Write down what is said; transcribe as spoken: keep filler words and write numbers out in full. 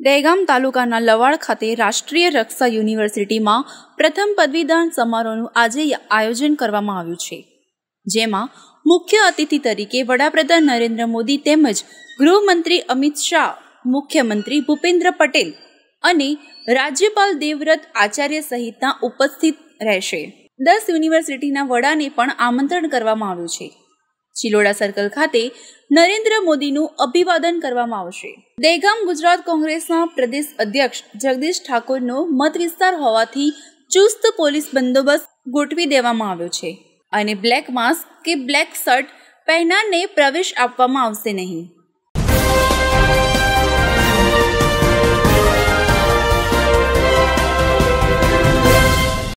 દહેગામ તાલુકાના લવાડ ખાતે રાષ્ટ્રીય રક્ષા યુનિવર્સિટીમાં પ્રથમ પદવીદાન સમારોહનું આજે આયોજન કરવામાં આવ્યું છે, જેમાં મુખ્ય અતિથિ તરીકે વડાપ્રધાન નરેન્દ્ર મોદી તેમજ ગૃહમંત્રી અમિત શાહ, મુખ્યમંત્રી ભૂપેન્દ્ર પટેલ અને રાજ્યપાલ દેવવ્રત આચાર્ય સહિતના ઉપસ્થિત રહેશે. દસ યુનિવર્સિટીના વડાને પણ આમંત્રણ કરવામાં આવ્યું છે. ચિલોડા સર્કલ ખાતે નરેન્દ્ર મોદીનું અભિવાદન કરવામાં આવશે. દહેગામ ગુજરાત કોંગ્રેસના પ્રદેશ અધ્યક્ષ જગદીશ ઠાકોરનો મત વિસ્તાર હોવાથી ચુસ્ત પોલીસ બંદોબસ્ત ગોઠવી દેવામાં આવ્યો છે અને બ્લેક માસ્ક કે બ્લેક શર્ટ પહેરનારને પ્રવેશ આપવામાં આવશે નહીં.